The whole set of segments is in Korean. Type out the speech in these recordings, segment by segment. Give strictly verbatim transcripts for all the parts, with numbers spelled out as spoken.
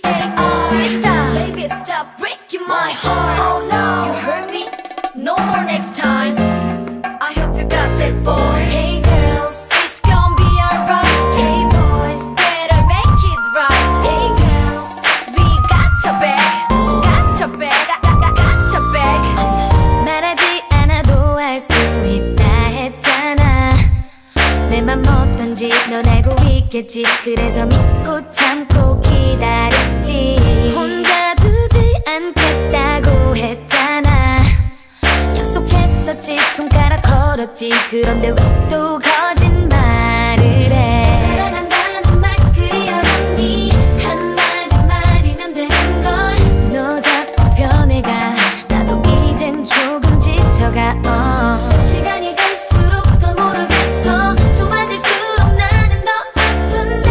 Sister, baby, stop breaking my heart. Oh no, you hurt me. No more next time. I hope you got that boy. Hey girls, it's gonna be alright. Hey boys, better make it right. Hey girls, we got your back. Got your back. Got, got, got your back. 말하지 않아도 알 수 있다 했잖아. 내 맘 어떤지 넌 알고 있겠지. 그래서 믿고 참고 기다렸지. 혼자 두지 않겠다고 했잖아. 약속했었지. 손가락 걸었지. 그런데 왜 또 거짓말을 해. 사랑한다는 말 그리 어렵니. 한마디만이면 되는 걸. 너 자꾸 변해가. 나도 이젠 조금 지쳐가. 어. 시간이 갈수록 더 모르겠어. 좁아질수록 나는 더 아픈데.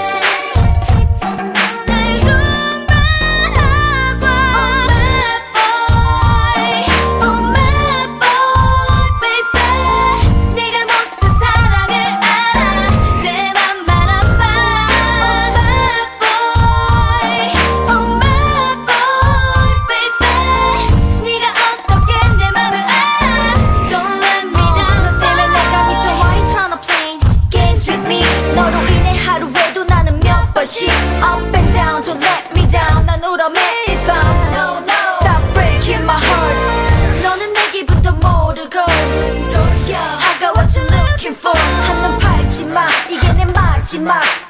날 좀 바라봐. Oh my boy, oh my boy, baby. 내가 무슨 사랑을 알아. 내 맘만 아파. Oh my boy, oh my boy, baby. 네가 어떻게 내 맘을 알아. Don't let me down. 너 때문에 내가 미쳐. Why you tryna play games with me? 너로 인해 하루에도 나는 몇 번씩 up and down. Don't let me down. 난 울어 매일 밤. No no, stop breaking my heart. 너는 내 기분도 모르고 I got what you're looking for. 한눈 팔지 마. 이게 내 마지막.